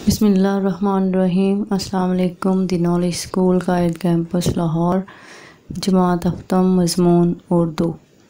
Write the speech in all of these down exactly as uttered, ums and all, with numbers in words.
बिस्मिल्लाहिर्रहमानिर्रहीम। अस्सलाम वालेकुम। The knowledge school Quaid campus Lahore, जमात हफ्तम, मज़मून उर्दू।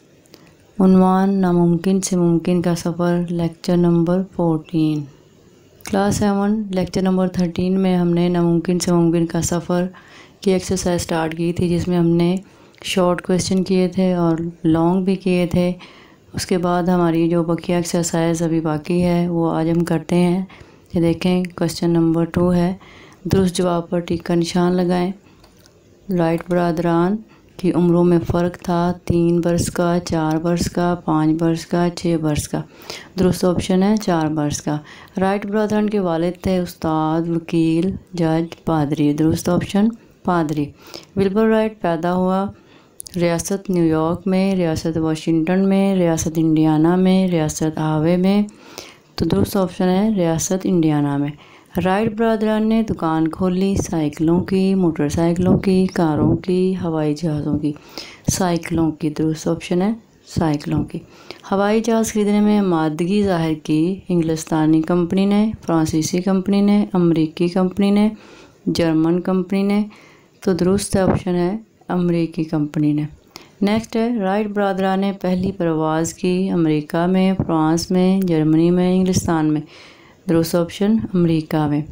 उन्वान नामुमकिन से मुमकिन का सफ़र, lecture number fourteen. Class seven lecture number thirteen में हमने नामुमकिन से मुमकिन का सफ़र की एक्सरसाइज स्टार्ट की थी, जिसमें हमने शॉर्ट क्वेश्चन किए थे और लॉन्ग भी किए थे। उसके बाद हमारी जो बकिया एक्सरसाइज अभी बाकी है वो आज हम करते हैं। ये देखें, क्वेश्चन नंबर टू है। दुरुस्त जवाब पर टिक का निशान लगाएं। राइट बरादरान की उम्रों में फ़र्क था तीन बरस का, चार बरस का, पाँच बरस का, छः बरस का। दुरुस्त ऑप्शन है चार बरस का। राइट बरादरान के वालिद थे उस्ताद, वकील, जज, पादरी। दुरुस्त ऑप्शन पादरी। विल्बर राइट पैदा हुआ रियासत न्यूयॉर्क में, रियासत वाशिंगटन में, रियासत इंडियाना में, रियासत हावे में। तो दुरुस्त ऑप्शन है रियासत इंडियाना में। राइट ब्रदरान ने दुकान खोली साइकिलों की, मोटरसाइकिलों की, कारों की, हवाई जहाज़ों की। साइकिलों की। दुरुस्त ऑप्शन है साइकिलों की। हवाई जहाज़ खरीदने में मादगी ज़ाहिर की इंग्लिस्तानी कंपनी ने, फ्रांसीसी कंपनी ने, अमरीकी कंपनी ने, जर्मन कंपनी ने। तो दुरुस्त ऑप्शन है अमरीकी कंपनी ने। नेक्स्ट है, राइट ब्रादरा ने पहली परवाज़ की अमेरिका में, फ्रांस में, जर्मनी में, इंग्लिस्तान में। दुरुस्त ऑप्शन अमेरिका में।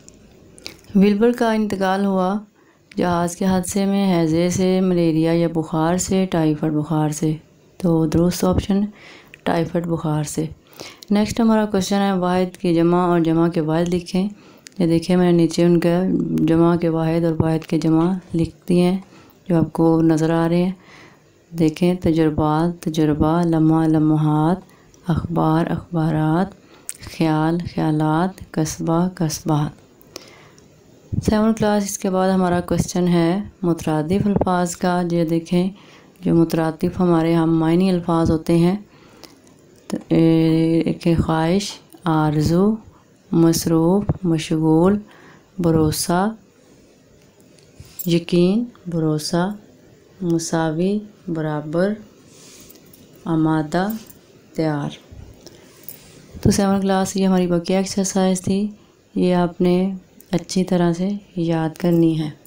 विल्बर का इंतकाल हुआ जहाज़ के हादसे में, हैज़े से, मलेरिया या बुखार से, टाइफाइड बुखार से। तो दुरुस्त ऑप्शन टाइफाइड बुखार से। नेक्स्ट हमारा क्वेश्चन है, वाहिद की जमा और जमा के वाहिद लिखें। ये देखिए, मैंने नीचे उनका जमा के वाहिद और वाहिद के जमा लिख दिए हैं जो आपको नज़र आ रहे हैं। देखें, तजुर्बात तजुर्बा, लम्हा लम्हात, अखबार अखबारात, ख्याल ख्यालात, कस्बा कस्बात। Seven class. इसके बाद हमारा क्वेश्चन है मुतरादिफ अल्फाज का। ये देखें, जो मुतरादिफ हमारे यहाँ मायनी अल्फाज होते हैं, तो एक ख्वाहिश, आरज़ू, मसरूफ़, मशगूल, भरोसा, यकीन, भरोसा, मुसावी, बराबर, आमादा, तैयार। तो सेवन क्लास ये हमारी बकिया एक्सरसाइज थी। ये आपने अच्छी तरह से याद करनी है।